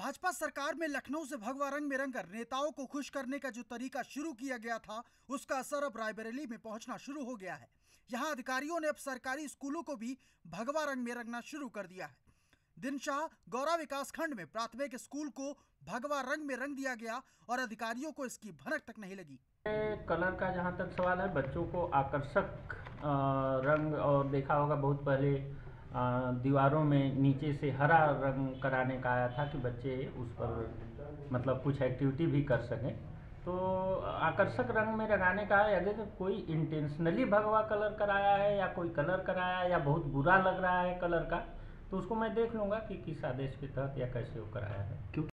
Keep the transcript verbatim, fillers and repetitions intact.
भाजपा सरकार में लखनऊ से भगवा रंग में रंगकर नेताओं को खुश करने का जो तरीका शुरू किया गया था, उसका असर अब रायबरेली में पहुंचना शुरू हो गया है। यहां अधिकारियों ने अब सरकारी स्कूलों को भी भगवा रंग में रंगना शुरू कर दिया है। दिनशाह गौरा विकास खंड में प्राथमिक स्कूल को भगवा रंग में रंग दिया गया और अधिकारियों को इसकी भनक तक नहीं लगी। कलर का जहाँ तक सवाल है, बच्चों को आकर्षक रंग, और देखा होगा बहुत पहले दीवारों में नीचे से हरा रंग कराने का आया था कि बच्चे उस पर मतलब कुछ एक्टिविटी भी कर सकें। तो आकर्षक रंग में लगाने का है। अगर कोई इंटेंशनली भगवा कलर कराया है या कोई कलर कराया है या बहुत बुरा लग रहा है कलर का, तो उसको मैं देख लूँगा कि किस आदेश के तहत या कैसे वो कराया है।